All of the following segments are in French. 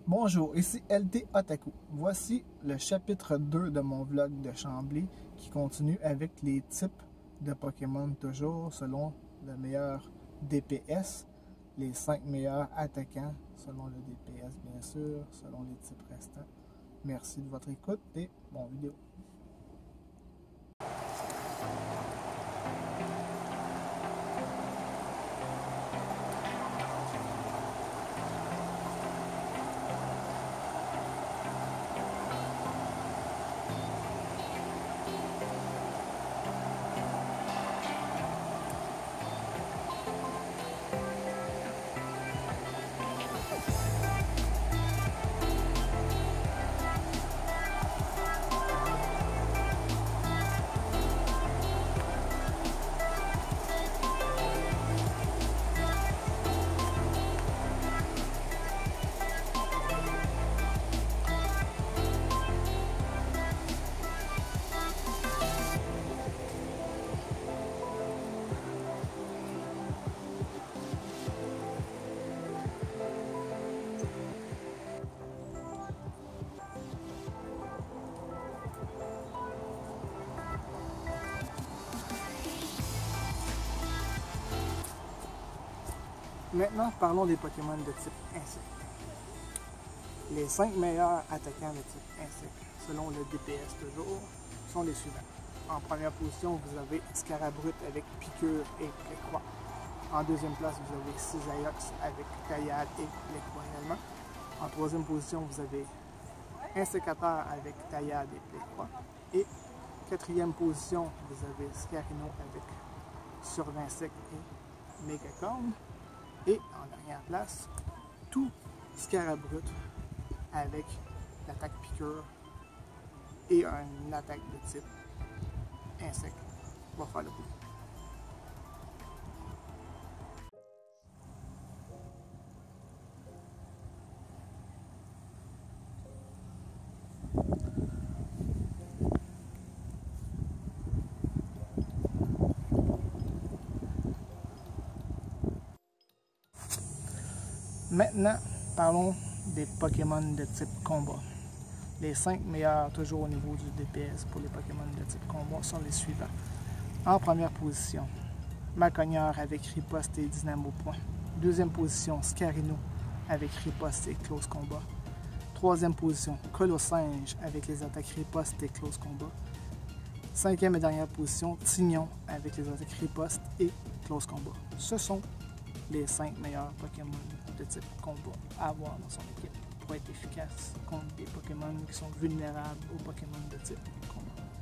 Bonjour, ici LT Otaku. Voici le chapitre 2 de mon vlog de Chambly qui continue avec les types de Pokémon toujours selon le meilleur DPS, les 5 meilleurs attaquants selon le DPS bien sûr, selon les types restants. Merci de votre écoute et bonne vidéo. Maintenant, parlons des Pokémon de type insecte. Les 5 meilleurs attaquants de type insecte, selon le DPS toujours, sont les suivants. En première position, vous avez Scarabrute avec Piqûre et Plécroix. En deuxième place, vous avez Cisaillux avec Taillade et Plécroix également. En troisième position, vous avez Insécateur avec Taillade et Plécroix. Et quatrième position, vous avez Scarino avec Survinsecte et Mégacorne. Et en dernière place, tout Scarabrute avec l'attaque piqûre et une attaque de type insecte va faire le coup. Maintenant, parlons des Pokémon de type combat. Les 5 meilleurs, toujours au niveau du DPS pour les Pokémon de type combat, sont les suivants. En première position, Macogneur avec Riposte et Dynamo Point. Deuxième position, Scarino avec Riposte et Close Combat. Troisième position, Colossinge avec les attaques Riposte et Close Combat. Cinquième et dernière position, Tignon avec les attaques Riposte et Close Combat. Ce sont les 5 meilleurs Pokémon de type combat à avoir dans son équipe pour être efficace contre des Pokémon qui sont vulnérables aux Pokémon de type combat.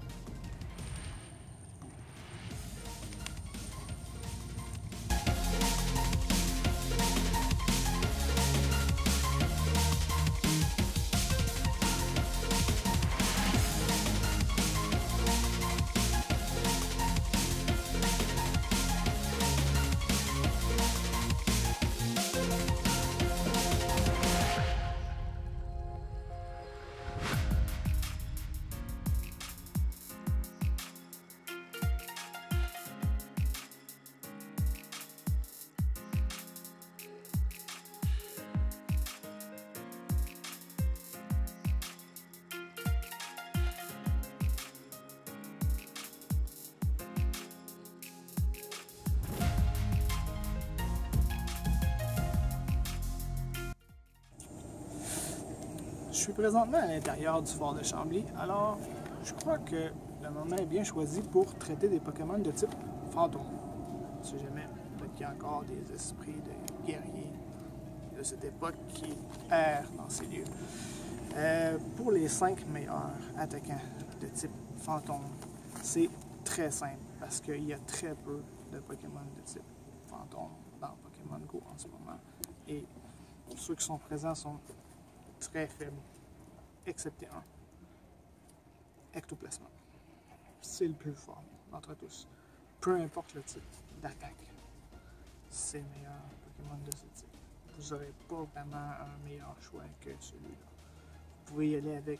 Je suis présentement à l'intérieur du fort de Chambly, alors je crois que le moment est bien choisi pour traiter des Pokémon de type fantôme. Si jamais, peut-être qu'il y a encore des esprits de guerriers de cette époque qui errent dans ces lieux. Pour les 5 meilleurs attaquants de type fantôme, c'est très simple parce qu'il y a très peu de Pokémon de type fantôme dans Pokémon Go en ce moment. Et ceux qui sont présents sont très faible, excepté un. Ectoplasma. C'est le plus fort d'entre tous. Peu importe le type d'attaque, c'est le meilleur Pokémon de ce type. Vous n'aurez pas vraiment un meilleur choix que celui-là. Vous pouvez y aller avec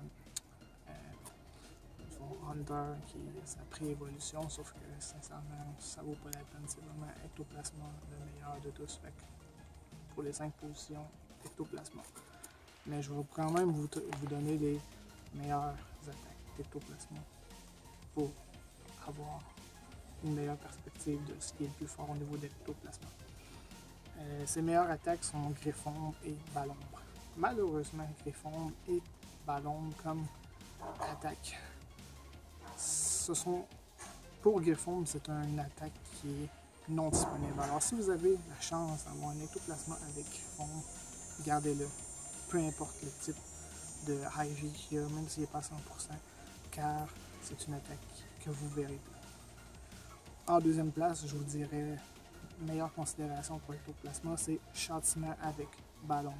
Hunter qui est sa pré-évolution, sauf que sincèrement, ça vaut pas la peine. C'est vraiment Ectoplasma le meilleur de tous. Fait que pour les 5 positions, Ectoplasma. Mais je vais quand même vous donner les meilleures attaques d'ectoplasma pour avoir une meilleure perspective de ce qui est le plus fort au niveau d'ectoplasma. Ses meilleures attaques sont Griffon et Ballon. Malheureusement, Griffon et Ballon comme attaque, pour Griffon, c'est une attaque qui est non disponible. Alors si vous avez la chance d'avoir un ectoplasma avec Griffon, gardez-le. Peu importe le type de Ivy qu'il y a, même s'il n'est pas 100%, car c'est une attaque que vous verrez plus. En deuxième place, je vous dirais, meilleure considération pour l'ectoplasma, c'est châtiment avec Ballon.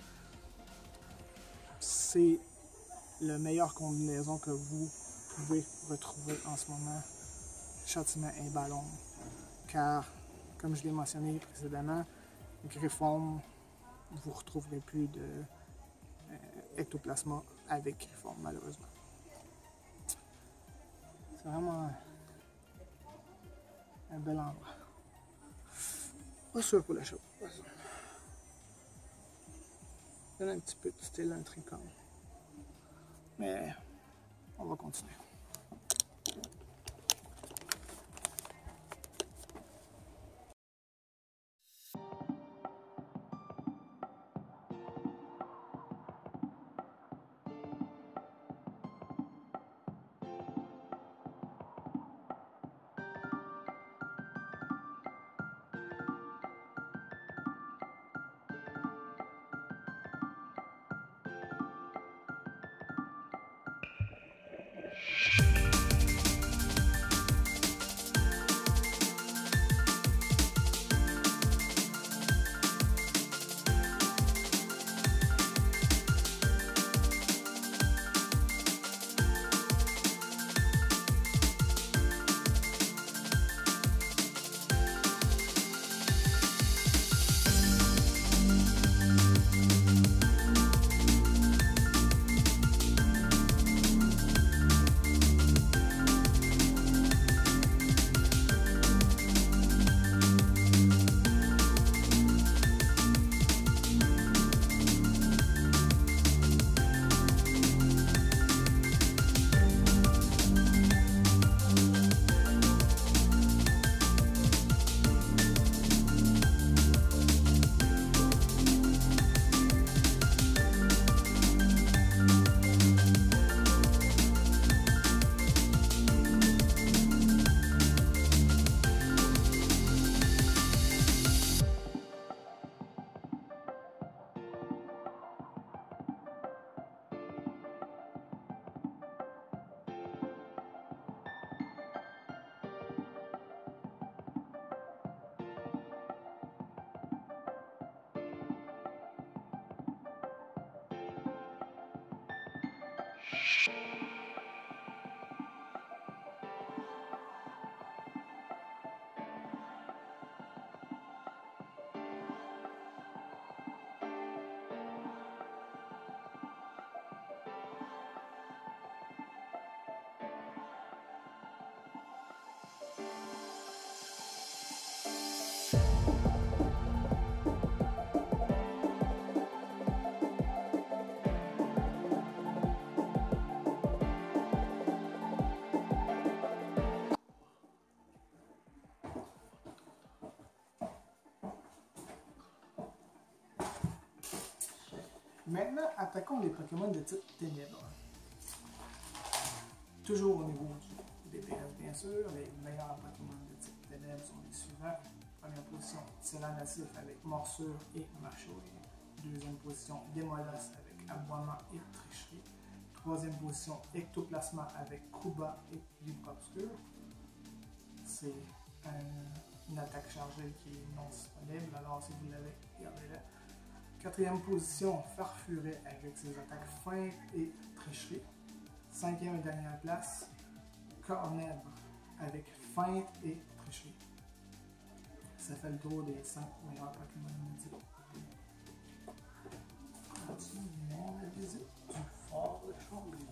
C'est la meilleure combinaison que vous pouvez retrouver en ce moment, châtiment et Ballon, car, comme je l'ai mentionné précédemment, Griffon, vous ne retrouverez plus de ectoplasma avec Griffon, malheureusement. C'est vraiment un bel endroit. Pas sûr pour la chose. Donne un petit peu de style intricant. Mais on va continuer. Maintenant, attaquons les Pokémon de type Ténèbres. Toujours au niveau du DPS, bien sûr, les meilleurs Pokémon de type Ténèbres sont les suivants. Première position, Tyrannacif avec Morsure et Mâchouille. Deuxième position, Démolace avec Aboiement et Tricherie. Troisième position, Ectoplasma avec Kuba et Livre Obscur. C'est une attaque chargée qui est non disponible, alors si vous l'avez, gardez-la. Quatrième position, Farfuret avec ses attaques feinte et tricherie. Cinquième et dernière place, Cornèbre avec feinte et tricherie. Ça fait le tour des 5 meilleurs Pokémon de type. Continuons la visite du fort de Chambly.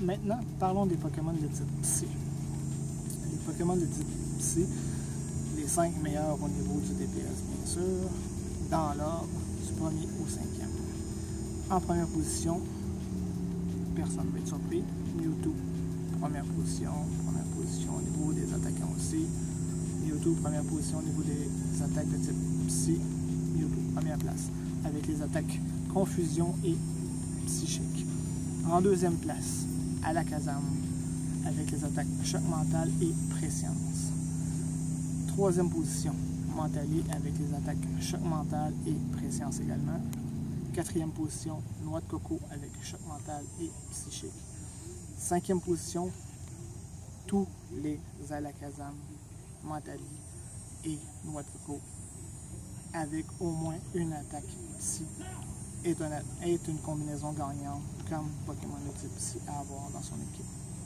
Maintenant, parlons des Pokémon de type Psy. Les Pokémon de type Psy, les 5 meilleurs au niveau du DPS, bien sûr, dans l'ordre du premier au 5e. En première position, personne ne va être surpris, Mewtwo, première position au niveau des attaquants aussi. Mewtwo, première position au niveau des attaques de type Psy. Mewtwo, première place, avec les attaques Confusion et Psychique. En deuxième place, Alakazam, avec les attaques Choc mental et Prescience. Troisième position, Mentali, avec les attaques Choc mental et Prescience également. Quatrième position, Noix de coco, avec Choc mental et Psychique. Cinquième position, tous les Alakazam, Mentali et Noix de coco, avec au moins une attaque Psy, est une combinaison gagnante comme Pokémon de type Psy à avoir dans son équipe.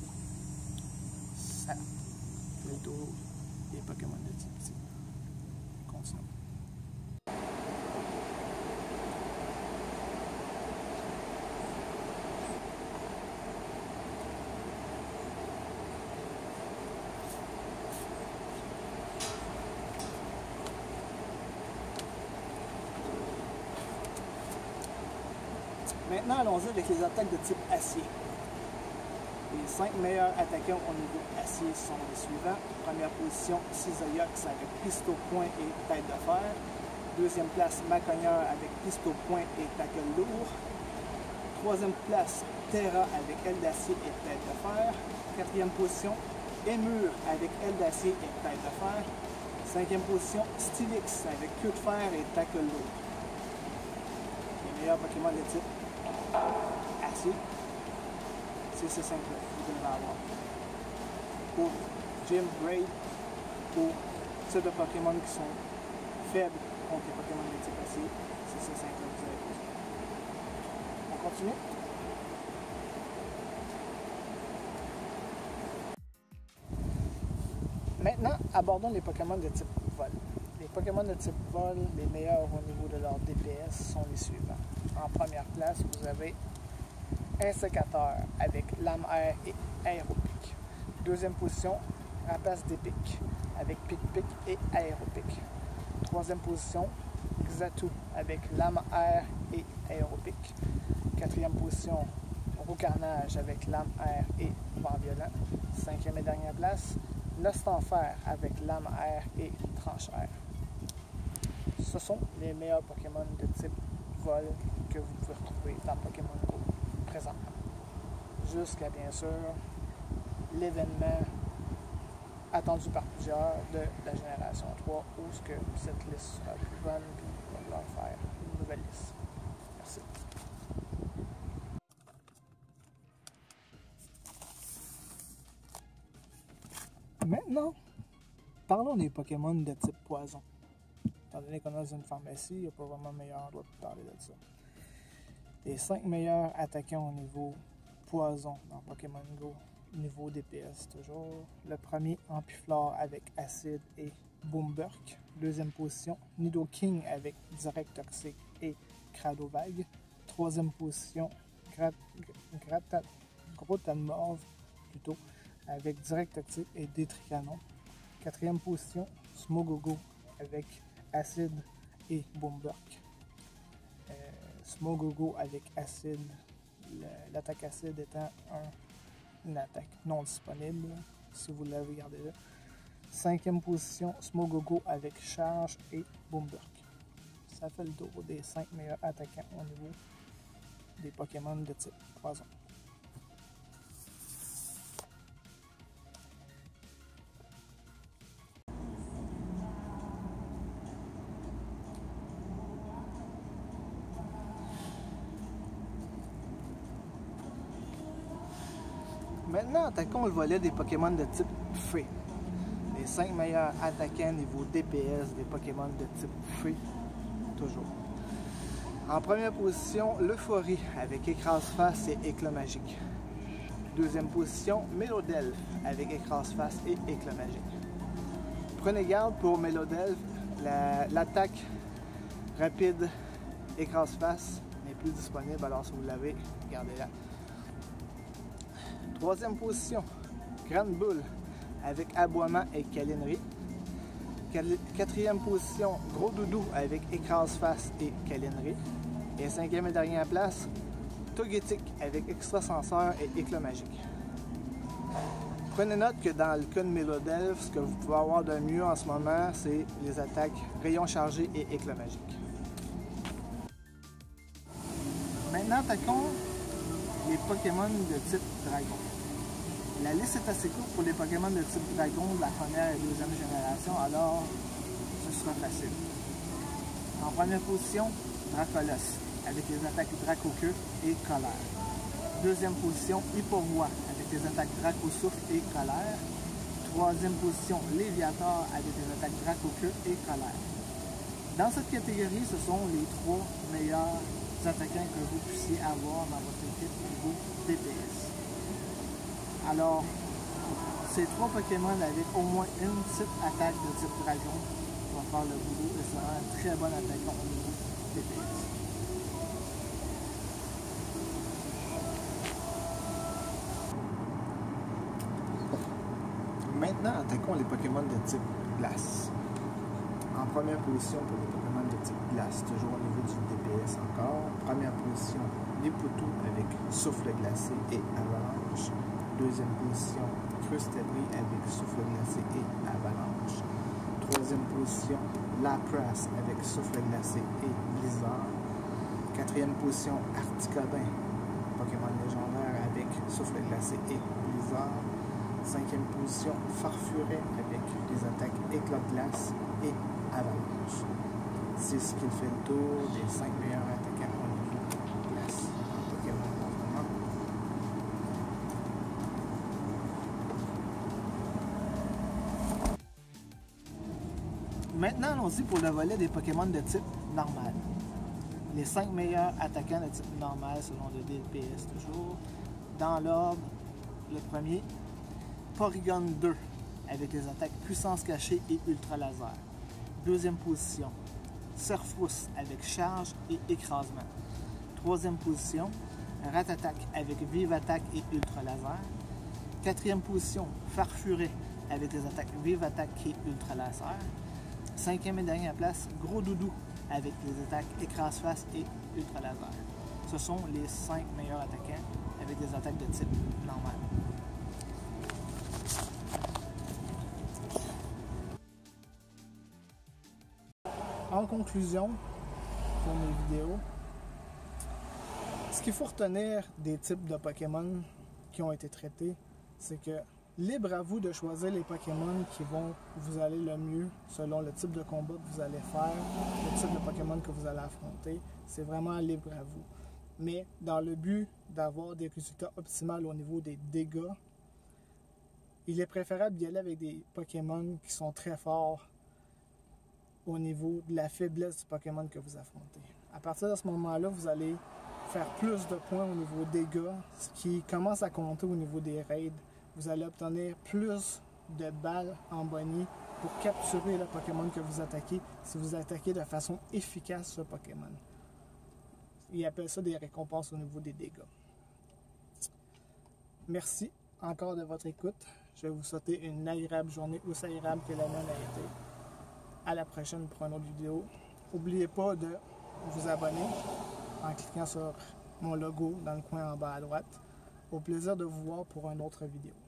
Ça fait le tour des Pokémon de type Psy. Continuons. Maintenant, allons-y avec les attaques de type acier. Les 5 meilleurs attaquants au niveau acier sont les suivants. Première position, Cisaillux avec Pisto Point et Tête de Fer. Deuxième place, Macogneur avec Pisto Point et Tackle Lourd. Troisième place, Terra avec Aile d'Acier et Tête de Fer. Quatrième position, Émure avec Aile d'Acier et Tête de Fer. Cinquième position, Stylix avec Queue de Fer et Tackle Lourd. Les meilleurs Pokémon de type acier, c'est ces 5-là que vous devez avoir. Pour Gym, Raid, pour type de Pokémon qui sont faibles contre les Pokémon de type acier, c'est ces 5-là que vous avez besoin. On continue. Maintenant, abordons les Pokémon de type vol. Les Pokémon de type vol, les meilleurs au niveau de leur DPS sont les suivants. En première place, vous avez un sécateur avec lame air et aéropic. Deuxième position, rapace d'épic avec pic-pic et aéropic. Troisième position, Xatu avec lame air et aéropic. Quatrième position, Roucarnage avec lame air et vent violent. Cinquième et dernière place, Nostanfer avec lame air et tranche air. Ce sont les meilleurs Pokémon de type vol que vous pouvez retrouver dans Pokémon Go présentement. Jusqu'à bien sûr l'événement attendu par plusieurs de la génération 3 où ce que cette liste sera plus bonne puis on va leur faire une nouvelle liste. Merci. Maintenant, parlons des Pokémon de type poison. Étant donné qu'on est dans une pharmacie, il n'y a pas vraiment meilleur endroit pour parler de ça. Les 5 meilleurs attaquants au niveau poison dans Pokémon Go, niveau DPS toujours. Le premier, Ampiflore avec Acide et Boomburk. Deuxième position, Nidoking avec Direct Toxique et Cradovague. Troisième position, Grotamorph plutôt, avec Direct Toxique et Détricanon. Quatrième position, Smogogo avec Acide et Boomburk. Smogogo avec Acide, l'attaque Acide étant une attaque non disponible, si vous l'avez gardé là. Cinquième position, Smogogo avec Charge et Boomburk. Ça fait le tour des 5 meilleurs attaquants au niveau des Pokémon de type poison. Maintenant, attaquons le volet des Pokémon de type Feu. Les 5 meilleurs attaquants niveau DPS des Pokémon de type Feu, toujours. En première position, l'Euphorie avec Écrase-Face et Éclat Magique. Deuxième position, Mélodelph avec Écrase-Face et Éclat Magique. Prenez garde pour Mélodelph, l'attaque rapide Écrase-Face n'est plus disponible, alors si vous l'avez, gardez-la. Troisième position, Grande Boule avec aboiement et câlinerie. Quatrième position, Gros Doudou avec écrase-face et câlinerie. Et cinquième et dernière place, Togetic avec extrasenseur et éclat magique. Prenez note que dans le cas de Mélodelph, ce que vous pouvez avoir de mieux en ce moment, c'est les attaques rayon chargé et éclat magique. Maintenant, attaquons les Pokémon de type Dragon. La liste est assez courte pour les Pokémon de type Dragon de la première et deuxième génération, alors ce sera facile. En première position, Dracolos, avec les attaques Draco-Queue et Colère. Deuxième position, Hipporoi, avec les attaques Draco-Souffle et Colère. Troisième position, Léviator, avec les attaques Draco-Queue et Colère. Dans cette catégorie, ce sont les trois meilleurs attaquants que vous puissiez avoir dans votre équipe au niveau DPS. Alors, ces trois Pokémon avec au moins une petite attaque de type dragon va faire le boulot et sera un très bon attaquant au niveau DPS. Maintenant, attaquons les Pokémon de type glace. En première position pour les Pokémon de type glace, toujours au niveau du DPS encore. Première position, les Poutous avec souffle glacé et avalanche. Deuxième position, Crustabri avec souffle glacé et avalanche. Troisième position, Lapras avec souffle glacé et blizzard. Quatrième position, Articodin, Pokémon légendaire avec souffle glacé et blizzard. Cinquième position, Farfuret avec les attaques éclat de glace et avalanche. C'est ce qui fait le tour des 5 meilleurs attaquants au niveau de glace en Pokémon en ce moment. Maintenant, allons-y pour le volet des Pokémon de type normal. Les 5 meilleurs attaquants de type normal selon le DPS toujours. Dans l'ordre, le premier, Porygon 2 avec les attaques puissance cachée et ultra laser. Deuxième position, Surfrousse avec charge et écrasement. Troisième position, Ratatak avec vive attaque et ultra laser. Quatrième position, Farfuret avec les attaques vive attaque et ultra laser. Cinquième et dernière place, Gros Doudou avec les attaques écrase-face et ultra laser. Ce sont les 5 meilleurs attaquants avec des attaques de type normal. En conclusion, pour mes vidéos, ce qu'il faut retenir des types de Pokémon qui ont été traités, c'est que libre à vous de choisir les Pokémon qui vont vous aller le mieux selon le type de combat que vous allez faire, le type de Pokémon que vous allez affronter. C'est vraiment libre à vous. Mais dans le but d'avoir des résultats optimaux au niveau des dégâts, il est préférable d'y aller avec des Pokémon qui sont très forts au niveau de la faiblesse du Pokémon que vous affrontez. À partir de ce moment-là, vous allez faire plus de points au niveau dégâts, ce qui commence à compter au niveau des raids. Vous allez obtenir plus de balles en bonnie pour capturer le Pokémon que vous attaquez si vous attaquez de façon efficace ce Pokémon. Ils appellent ça des récompenses au niveau des dégâts. Merci encore de votre écoute. Je vais vous souhaiter une agréable journée, aussi agréable que la mienne a été. À la prochaine pour une autre vidéo. N'oubliez pas de vous abonner en cliquant sur mon logo dans le coin en bas à droite. Au plaisir de vous voir pour une autre vidéo.